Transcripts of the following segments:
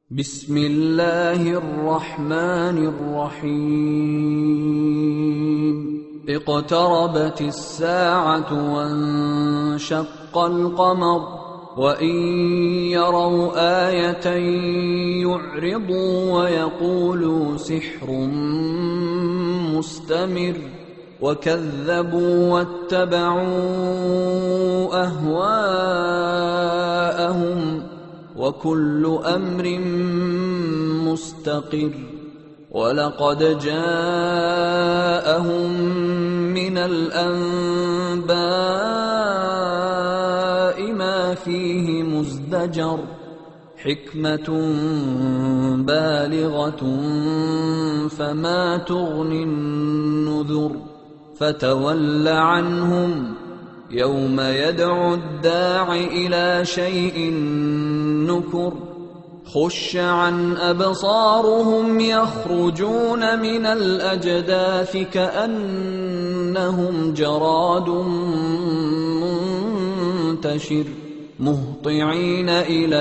بسم الله الرحمن الرحيم اقتربت الساعة وانشق القمر وإن يروا آية يعرضوا ويقولوا سحر مستمر وكذبوا واتبعوا أهواءهم وكل أمر مستقر ولقد جاءهم من الأنباء ما فيه مزدجر حكمة بالغة فما تغني النذر فتول عنهم يوم يدعو الداع إلى شيء نكر خش عن أبصارهم يخرجون من الأجداث كأنهم جراد منتشر مهطعين إلى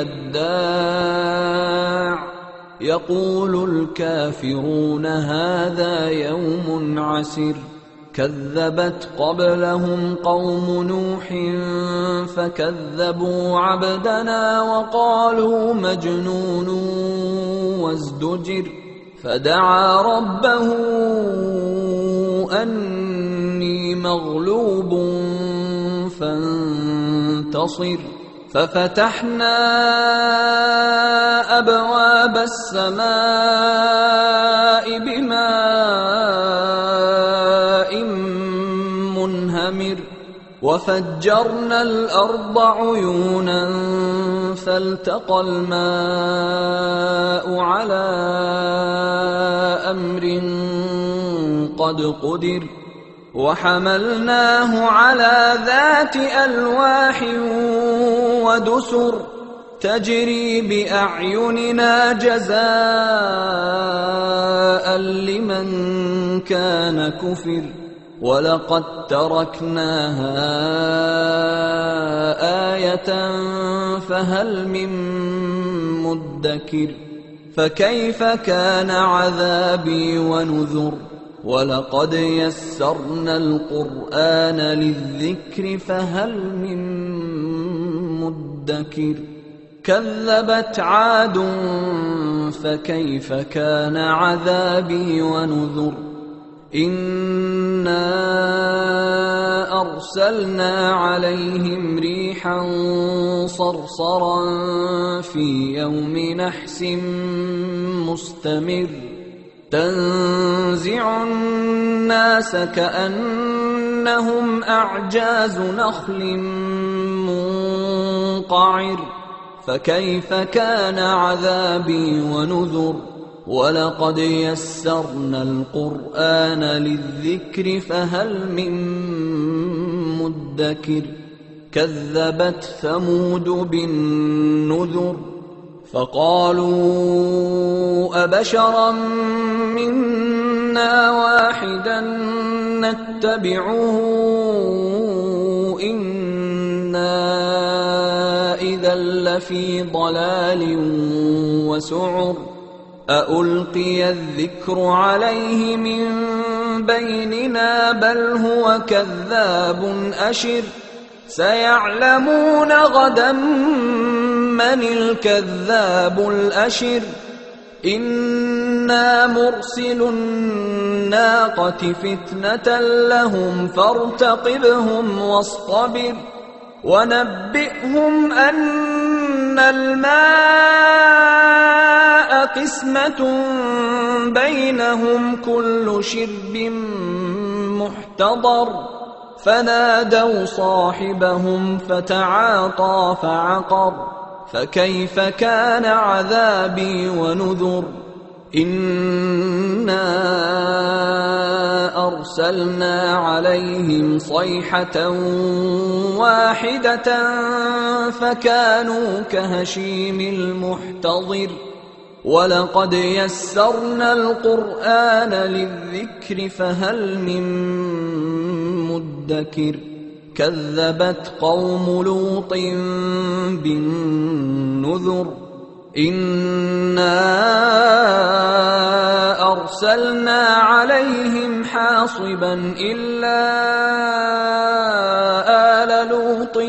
الداع يقول الكافرون هذا يوم عسر كذبت قبلهم قوم نوح فكذبوا عبدنا وقالوا مجنون وازدجر فدعا ربه أني مغلوب فانتصر ففتحنا أبواب السماء بماء منهمر وفجرنا الأرض عيونا فالتقى الماء على أمر قد قدر وحملناه على ذات ألواح ودسر تجري بأعيننا جزاء لمن كان كفر ولقد تركناها آية فهل من مدكر فكيف كان عذابي ونذر ولقد يسرنا القرآن للذكر فهل من مدكر كذبت عاد فكيف كان عذابي ونذر إنا أرسلنا عليهم ريحا صرصرا في يوم نحس مستمر تنزع الناس كأنهم أعجاز نخل منقعر فكيف كان عذابي ونذر ولقد يسرنا القرآن للذكر فهل من مدكر كذبت ثمود بالنذر فقالوا أبشرا منا واحدا نتبعه إنا إذا لفي ضلال وسعر أألقي الذكر عليه من بيننا بل هو كذاب أشر سيعلمون غدا من الكذاب الأشر إنا مرسل الناقة فتنة لهم فارتقبهم واصطبر ونبئهم أن الماء قسمة بينهم كل شرب محتضر فنادوا صاحبهم فتعاطى فعقر فكيف كان عذابي ونذر إنا أرسلنا عليهم صيحة واحدة فكانوا كهشيم المحتضر ولقد يسرنا القرآن للذكر فهل من مدكر كذبت قوم لوط بالنذر إنا أرسلنا عليهم حاصبا إلا آل لوط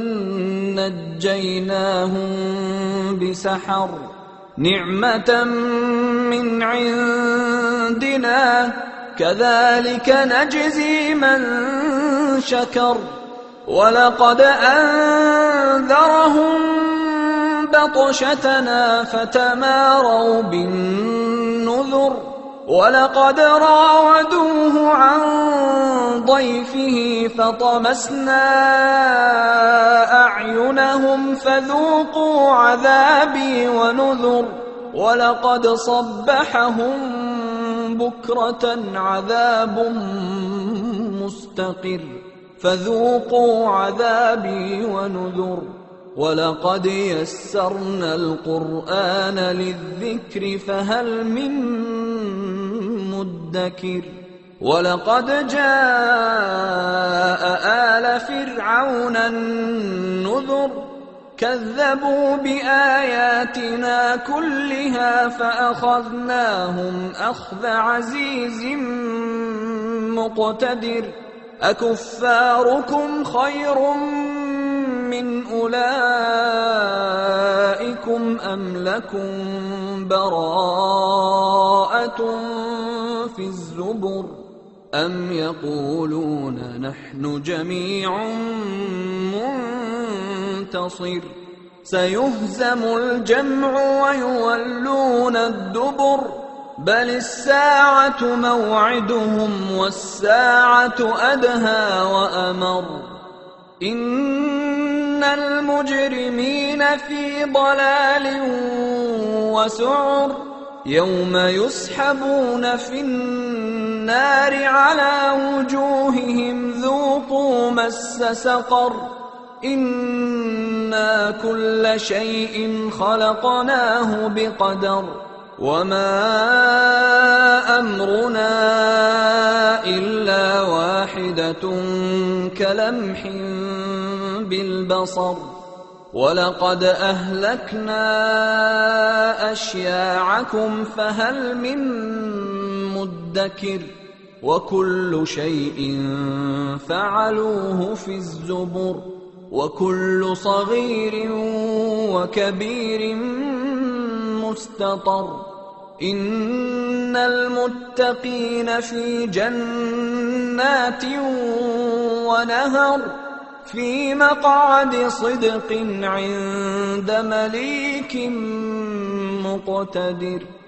نجيناهم بسحر نعمة من عندنا كذلك نجزي من شكر ولقد أنذرهم بطشتنا فتماروا بالنذر ولقد راودوه عن ضيفه فطمسنا أعينهم فذوقوا عذابي ونذر ولقد صبحهم بكرة عذاب مستقر فذوقوا عذابي ونذر ولقد يسرنا القرآن للذكر فهل من مدكر ولقد جاء آل فرعون النذر كذبوا بآياتنا كلها فأخذناهم أخذ عزيز مقتدر أكفاركم خير من أولئكم أم لكم براءة في الزبر أم يقولون نحن جميع منتصر سيهزم الجمع ويولون الدبر بل الساعة موعدهم والساعة أدهى وأمر إن المجرمين في ضلال وسعر يوم يسحبون في النار على وجوههم ذوقوا مس سقر إنا كل شيء خلقناه بقدر وما أمرنا إلا واحدة كلمح بالبصر ولقد أهلكنا أشياعكم فهل من مدكر وكل شيء فعلوه في الزبر وكل صغير وكبير مستطر إن المتقين في جنات ونهر في مقعد صدق عند مليك مقتدر